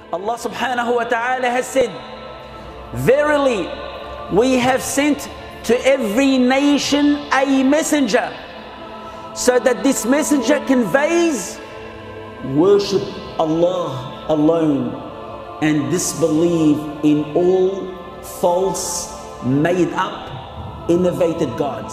Allah subhanahu wa ta'ala has said, verily we have sent to every nation a messenger, so that this messenger conveys worship Allah alone and disbelieve in all false, made up, innovated gods.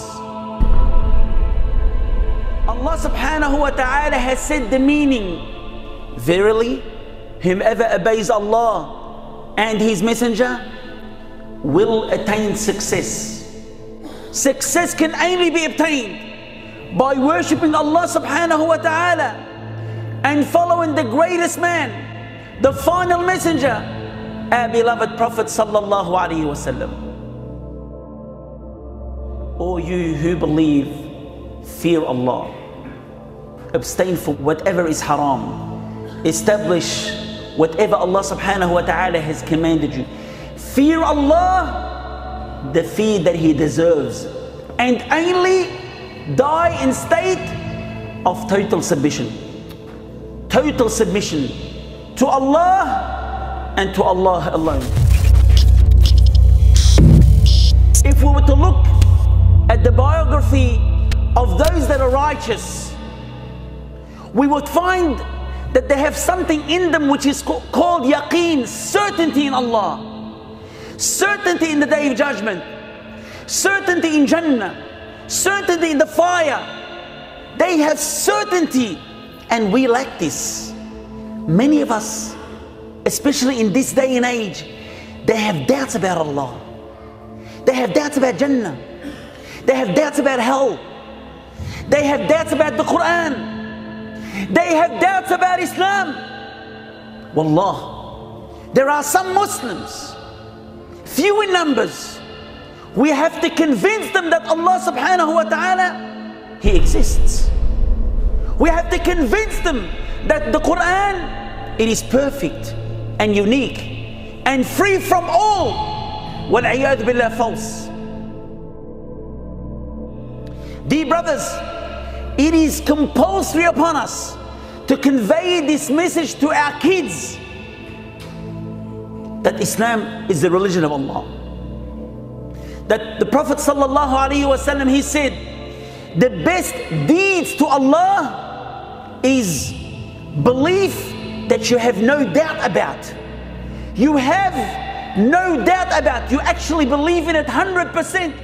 Allah subhanahu wa ta'ala has said the meaning, verily whomever obeys Allah and His messenger will attain success. Success can only be obtained by worshipping Allah subhanahu wa ta'ala and following the greatest man, the final messenger, our beloved Prophet sallallahu alaihi wasallam. O you who believe, fear Allah, abstain from whatever is haram, establish whatever Allah subhanahu wa ta'ala has commanded you. Fear Allah, the fear that He deserves, and only die in state of total submission. Total submission to Allah and to Allah alone. If we were to look at the biography of those that are righteous, we would find that they have something in them which is called yaqeen, certainty in Allah, certainty in the day of judgment, certainty in Jannah, certainty in the fire. They have certainty, and we lack this. Many of us, especially in this day and age, they have doubts about Allah. They have doubts about Jannah. They have doubts about hell. They have doubts about the Quran. They have doubts about Islam. Wallah, there are some Muslims, few in numbers, we have to convince them that Allah subhanahu wa ta'ala, He exists. We have to convince them that the Quran, it is perfect and unique and free from all wal-'iyadhu billah false. Dear brothers, it is compulsory upon us to convey this message to our kids that Islam is the religion of Allah. That the Prophet sallallahu alaihi wasallam, he said, the best deeds to Allah is belief that you have no doubt about. You have no doubt about. You actually believe in it 100%.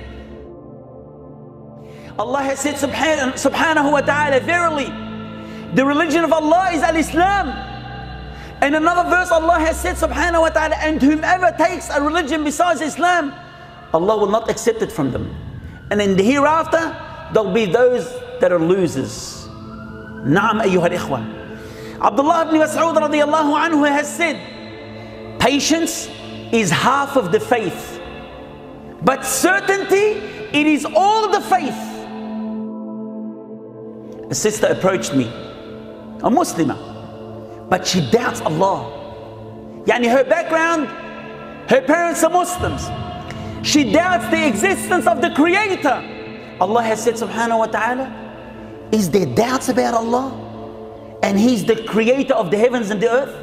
Allah has said subhanahu wa ta'ala, verily the religion of Allah is al-Islam. In another verse Allah has said subhanahu wa ta'ala, and whomever takes a religion besides Islam, Allah will not accept it from them. And in the hereafter, there'll be those that are losers. Na'am ayyuha al-ikhwan. Abdullah ibn Mas'ud radiyallahu anhu has said, patience is half of the faith, but certainty, it is all the faith. A sister approached me, a Muslimah, but she doubts Allah. Yani her background, her parents are Muslims. She doubts the existence of the Creator. Allah has said subhanahu wa ta'ala, is there doubts about Allah? And He's the Creator of the heavens and the earth?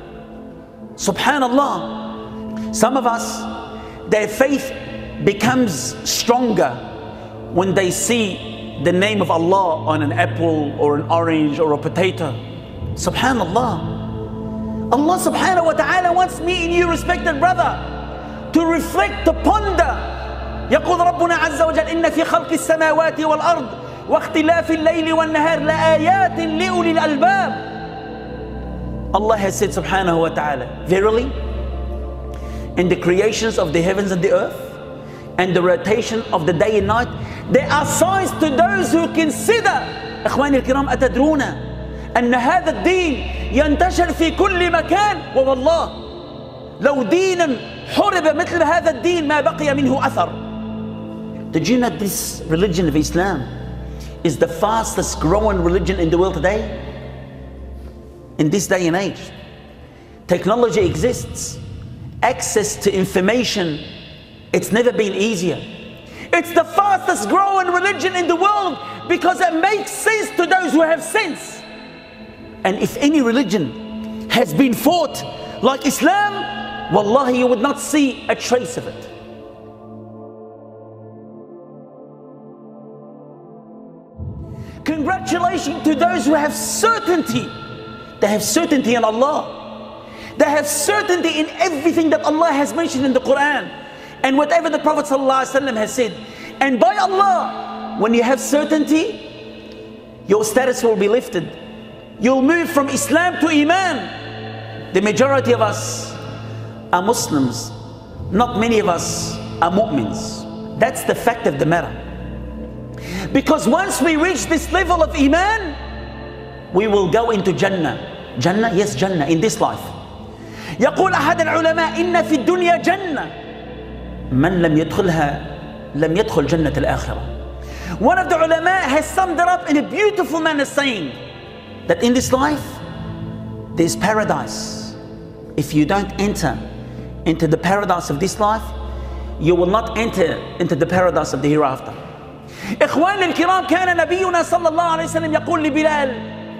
Subhanallah. Some of us, their faith becomes stronger when they see the name of Allah on an apple or an orange or a potato. Subhanallah. Allah subhanahu wa ta'ala wants me and you, respected brother, to reflect, to ponder. يقول ربنا عز وجل إن في خلق السماوات والأرض واختلاف الليل والنهار لآيات لأولي الألباب. Allah has said subhanahu wa ta'ala, verily in the creations of the heavens and the earth and the rotation of the day and night, there are signs to those who consider. إخواني الكرام, أتدرون أن هذا الدين ينتشر في كل مكان؟ والله لو دينا حرب مثل هذا الدين ما بقي منه أثر. Did you know this religion of Islam is the fastest growing religion in the world today? In this day and age, technology exists, access to information, it's never been easier. It's the fastest growing religion in the world because it makes sense to those who have sense. And if any religion has been fought like Islam, wallahi, you would not see a trace of it. Congratulations to those who have certainty. They have certainty in Allah. They have certainty in everything that Allah has mentioned in the Quran and whatever the Prophet ﷺ has said. And by Allah, when you have certainty, your status will be lifted. You'll move from Islam to Iman. The majority of us are Muslims. Not many of us are mu'mins. That's the fact of the matter. Because once we reach this level of Iman, we will go into Jannah. Jannah? Yes, Jannah, in this life. يقول أحد العلماء إن في الدنيا جنة من لم يدخلها لم يدخل جنة الآخرة. One of the ulama has summed it up in a beautiful manner, saying that in this life there's paradise. If you don't enter into the paradise of this life, you will not enter into the paradise of the hereafter. إخواني الكرام، كان نبينا صلى الله عليه وسلم يقول لبلال: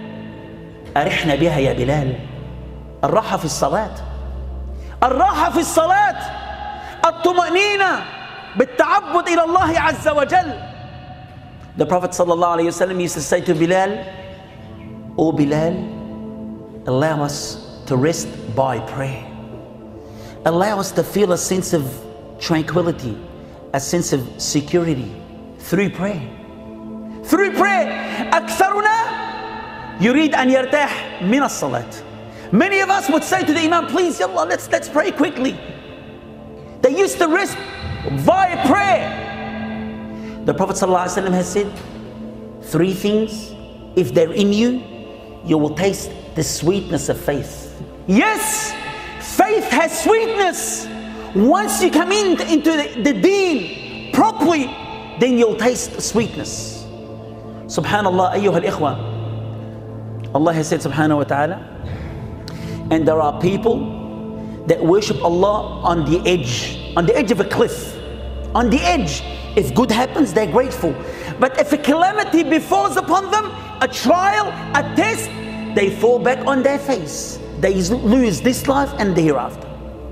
أرحنا بها يا بلال. الراحة في الصلاة، الراحة في الصلاة، الطمأنينة بالتعبد إلى الله عز وجل. The Prophet صلى الله عليه وسلم used to say to Bilal, "O Bilal, allow us to rest by prayer. Allow us to feel a sense of tranquility, a sense of security through prayer." Through prayer. أكثرنا يريد أن يرتاح من الصلاة. Many of us would say to the Imam, "Please, yallah, let's pray quickly." They used to rest via prayer. The Prophet ﷺ has said, 3 things, if they're in you, you will taste the sweetness of faith. Yes, faith has sweetness. Once you come into the deen properly, then you'll taste sweetness. Subhanallah, ayyuha al-ikhwa. Allah has said subhanahu wa ta'ala, and there are people that worship Allah on the edge of a cliff. On the edge. If good happens, they're grateful. But if a calamity befalls upon them, a trial, a test, they fall back on their face. They lose this life and the hereafter.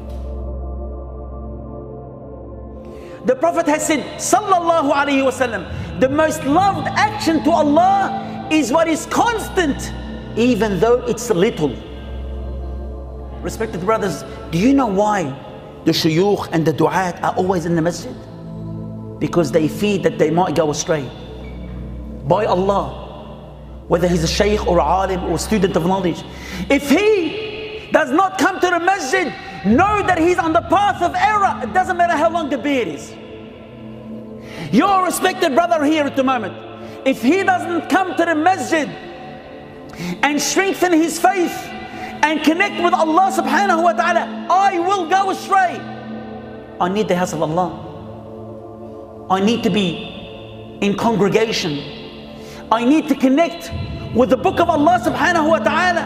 The Prophet has said, sallallahu alayhi wasallam, the most loved action to Allah is what is constant, even though it's little. Respected brothers, do you know why the shuyukh and the du'at are always in the masjid? Because they fear that they might go astray by Allah, whether he's a shaykh or a alim or a student of knowledge. If he does not come to the masjid, know that he's on the path of error. It doesn't matter how long the beard is. Your respected brother here at the moment, if he doesn't come to the masjid and strengthen his faith and connect with Allah subhanahu wa ta'ala, I will go astray. I need the house of Allah. I need to be in congregation. I need to connect with the book of Allah subhanahu wa ta'ala.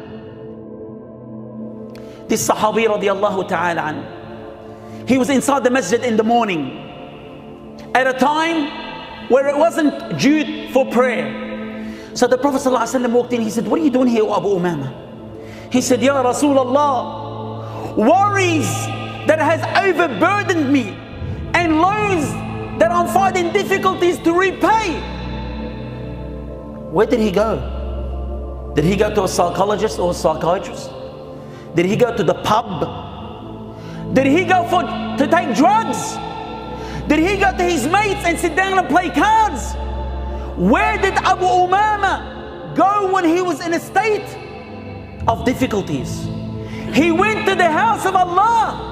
This Sahabi radiallahu ta'ala an, he was inside the masjid in the morning at a time where it wasn't due for prayer. So the Prophet ﷺ walked in. He said, "What are you doing here, Abu Umama?" He said, "Ya Rasulullah, worries that has overburdened me and loans that I'm finding difficulties to repay." Where did he go? Did he go to a psychologist or a psychiatrist? Did he go to the pub? Did he go to take drugs? Did he go to his mates and sit down and play cards? Where did Abu Umama go when he was in a state of difficulties? He went to the house of Allah.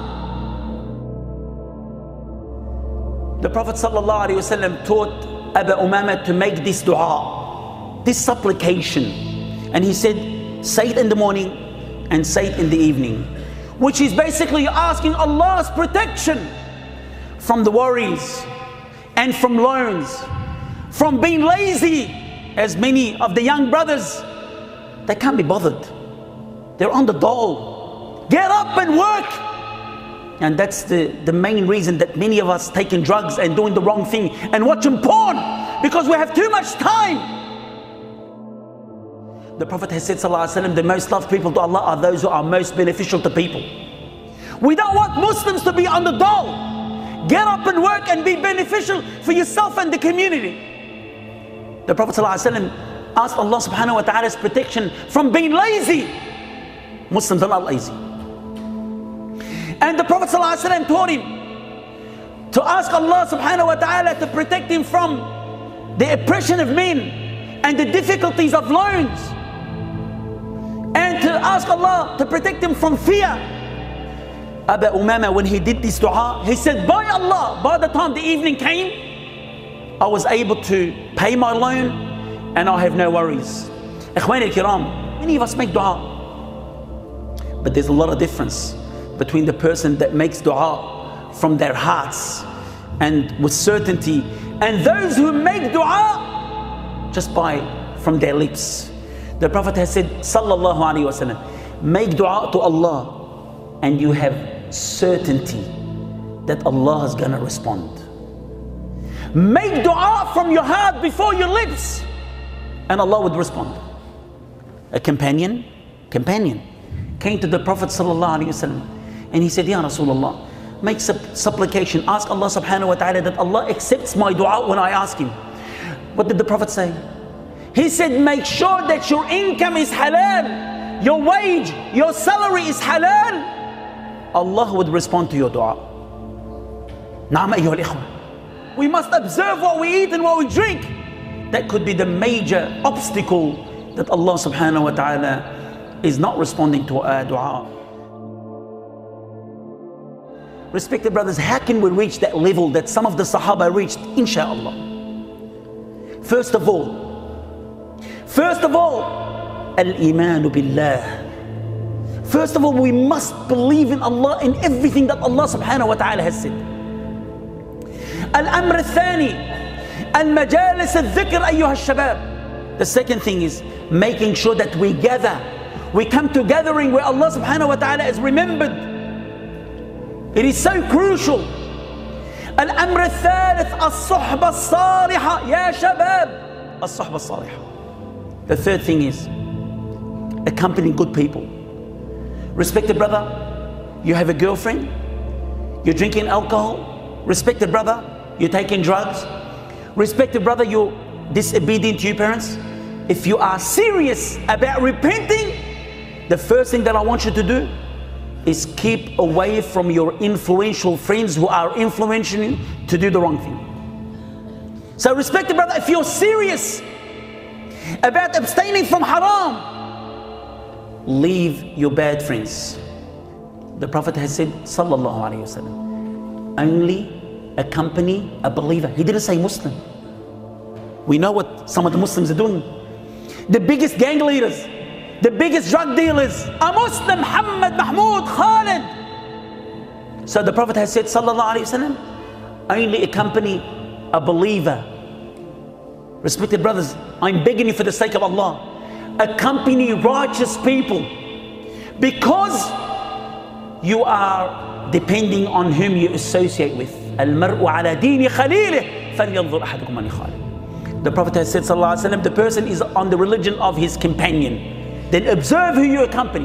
The Prophet ﷺ taught Abu Umama to make this dua, this supplication. And he said, say it in the morning and say it in the evening. Which is basically asking Allah's protection from the worries and from loans, from being lazy, as many of the young brothers, they can't be bothered. They're on the dole. Get up and work. And that's the main reason that many of us taking drugs and doing the wrong thing and watching porn, because we have too much time. The Prophet has said, sallallahu alaihi wasallam, the most loved people to Allah are those who are most beneficial to people. We don't want Muslims to be on the dole. Get up and work and be beneficial for yourself and the community. The Prophet sallallahu alaihi wasallam asked Allah subhanahu wa ta'ala's protection from being lazy. Muslims are not lazy. And the Prophet sallallahu alaihi wasallam taught him to ask Allah subhanahu wa ta'ala to protect him from the oppression of men and the difficulties of loans, and to ask Allah to protect him from fear. Abu Umama, when he did this dua, he said, by Allah, by the time the evening came, I was able to pay my loan and I have no worries. Ikhwan al-kiram, many of us make dua, but there's a lot of difference between the person that makes dua from their hearts and with certainty, and those who make dua just from their lips. The Prophet has said, sallallahu alaihi wasallam, make dua to Allah and you have certainty that Allah is going to respond. Make dua from your heart before your lips and Allah would respond. A companion came to the Prophet sallallahu alaihi wasallam and he said, Ya Rasulullah, make supplication, ask Allah subhanahu wa ta'ala that Allah accepts my dua when I ask him. What did the Prophet say? He said, make sure that your income is halal, your wage, your salary is halal. Allah would respond to your dua. Na'am ayyuha al-ikhwa. We must observe what we eat and what we drink. That could be the major obstacle that Allah subhanahu wa ta'ala is not responding to our dua. Respected brothers, how can we reach that level that some of the Sahaba reached, inshallah? First of all, al-imanu billah. First of all, we must believe in Allah, in everything that Allah subhanahu wa ta'ala has said. Al-amr al-thani, al-majalis al-dhikr ayyuha al-shabab. The second thing is making sure that we gather. We come to gathering where Allah subhanahu wa ta'ala is remembered. It is so crucial. Al-amr al-thalith, as-suhba as-salihah. Ya shabab, as-suhba as-salihah. The third thing is accompanying good people. Respected brother, you have a girlfriend, you're drinking alcohol. Respected brother, you're taking drugs. Respected brother, you're disobedient to your parents. If you are serious about repenting, the first thing that I want you to do is keep away from your influential friends who are influencing you to do the wrong thing. So respected brother, if you're serious about abstaining from haram, leave your bad friends. The Prophet has said, sallallahu alaihi wasallam, only accompany a believer. He didn't say Muslim. We know what some of the Muslims are doing. The biggest gang leaders, the biggest drug dealers are Muslim. Muhammad, Mahmoud, Khalid. So the Prophet has said, sallallahu alaihi wasallam, only accompany a believer. Respected brothers, I'm begging you for the sake of Allah, accompany righteous people, because you are depending on whom you associate with. Al-mar'u ala dini khalilih falyanzur ahadukum man khalil. The Prophet has said, sallallahu alaihi wasallam, the person is on the religion of his companion. Then observe who you accompany.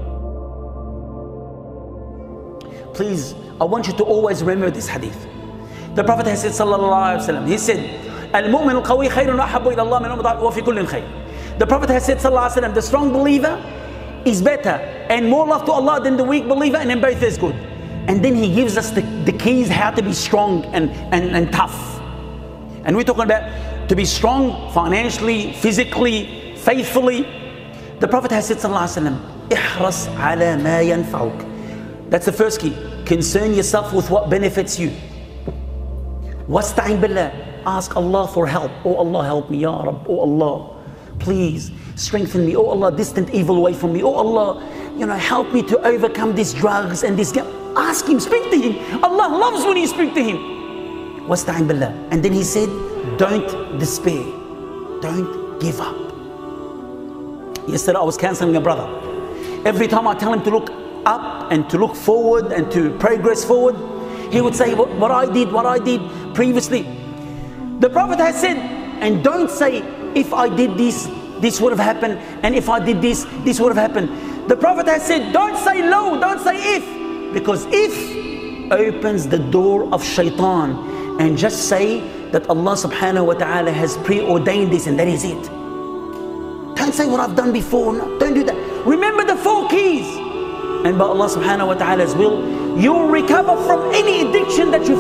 Please, I want you to always remember this hadith. The Prophet has said, sallallahu alaihi wasallam, he said, al-mu'min al-qawi khayrun wa ahabbu ila Allah min al-mudha'if wa fi kullin khayr. The Prophet has said, sallallahu alaihi wasallam, the strong believer is better and more love to Allah than the weak believer, and in both is good. And then he gives us the keys how to be strong and tough. And we're talking about to be strong financially, physically, faithfully. The Prophet has said, sallallahu alaihi wasallam, ihras ala ma yanfa'uk. That's the first key. Concern yourself with what benefits you. Wasta'in billah. Ask Allah for help. Oh Allah, help me, Ya Rabb. Oh Allah, please strengthen me. Oh Allah, distant evil away from me. Oh Allah, help me to overcome these drugs and this. Ask Him, speak to Him. Allah loves when you speak to Him. Wasta'in billah. And then He said, don't despair. Don't give up. Yesterday I was counseling a brother. Every time I tell him to look up and to look forward and to progress forward, he would say, what I did previously. The Prophet has said, and don't say, if I did this this would have happened. And if I did this, this would have happened. The Prophet has said, don't say low, don't say if. Because if opens the door of shaitan. And just say that Allah subhanahu wa ta'ala has preordained this and that is it. Don't say what I've done before. No, don't do that. Remember the 4 keys. And by Allah subhanahu wa ta'ala's will, you'll recover from any addiction that you